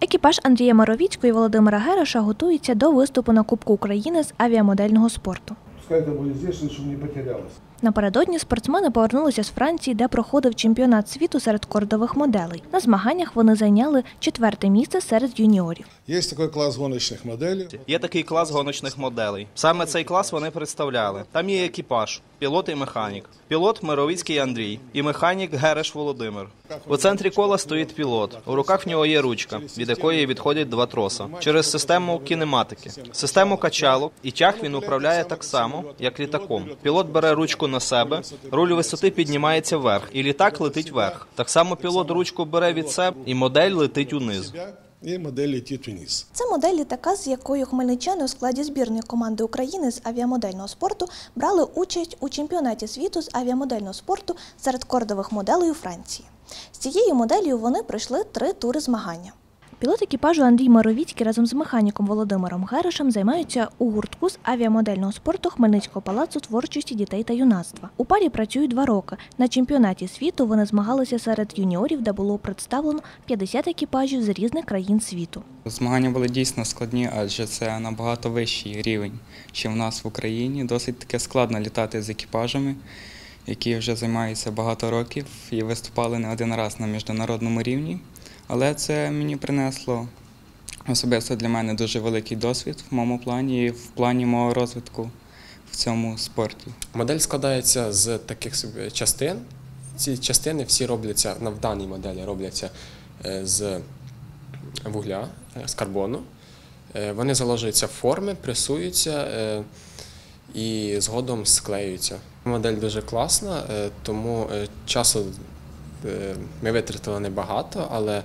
Екіпаж Андрія Маровіцького і Володимира Гереша готується до виступу на Кубку України з авіамодельного спорту. Пускай це буде здесь, щоб не потерялось. Напередодні спортсмени повернулися з Франції, де проходив чемпіонат світу серед кордових моделей. На змаганнях вони зайняли 4-те місце серед юніорів. Є такий клас гоночних моделей. Є такий клас гоночних моделей. Саме цей клас вони представляли. Там є екіпаж, пілот і механік. Пілот – Маровіцький Андрій і механік Гереш Володимир. У центрі кола стоїть пілот. У руках в нього є ручка, від якої відходять 2 троса. Через систему кінематики. Систему качалок і тяг він управляє так само, як літаком. Пілот бере ручку на себе, руль висоти піднімається вверх, і літак летить вверх. Так само пілот ручку бере від себе, і модель летить униз. І модель летить вниз. Це модель літака, з якою хмельничани у складі збірної команди України з авіамодельного спорту брали участь у чемпіонаті світу з авіамодельного спорту серед кордових моделей у Франції. З цією моделлю вони пройшли 3 тури змагання. Пілот екіпажу Андрій Маровіцький разом з механіком Володимиром Герешем займаються у гуртку з авіамодельного спорту Хмельницького палацу творчості дітей та юнацтва. У парі працюють 2 роки. На чемпіонаті світу вони змагалися серед юніорів, де було представлено 50 екіпажів з різних країн світу. Змагання були дійсно складні, адже це набагато вищий рівень, ніж в нас в Україні. Досить таке складно літати з екіпажами, які вже займаються багато років і виступали не один раз на міжнародному рівні. Але це мені принесло особисто для мене дуже великий досвід в моєму плані і в плані мого розвитку в цьому спорті. Модель складається з таких частин. Ці частини всі робляться, в даній моделі робляться з вугля, з карбону. Вони заложуються в форми, пресуються і згодом склеюються. Модель дуже класна, тому часу ми витратили небагато, але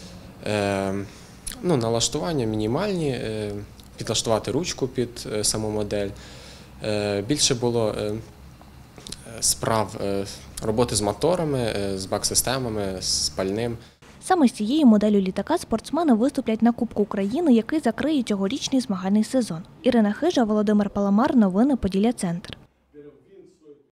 налаштування мінімальні, підлаштувати ручку під саму модель. Більше було справ роботи з моторами, з бак-системами, з пальним. Саме з цією моделлю літака спортсмени виступлять на Кубку України, який закриє цьогорічний змагальний сезон. Ірина Хижа, Володимир Паламар. Новини Поділля Центр.